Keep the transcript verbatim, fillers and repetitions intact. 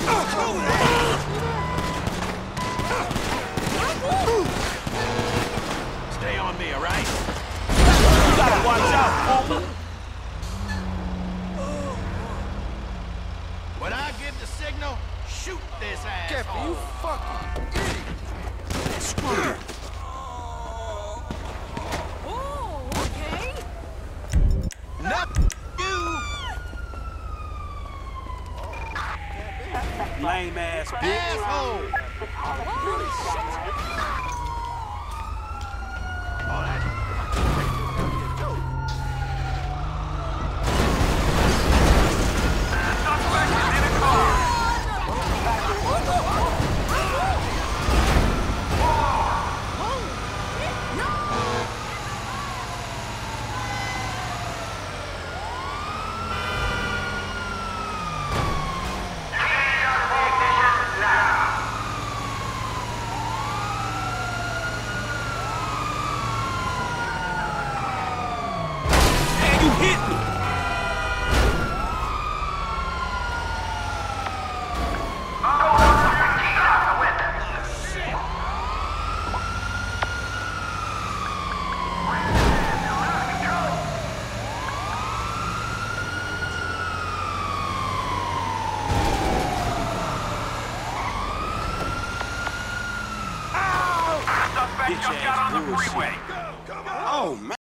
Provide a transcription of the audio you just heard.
Stay on me, all right? You gotta watch out, fool! When I give the signal, shoot this ass. Careful, you fucking idiot! Screw it! Oh, okay. Not you! Lame ass bitch. Asshole! Oh, shit. Oh, that's... You hit me! Bitch ass bullshit. Oh, man.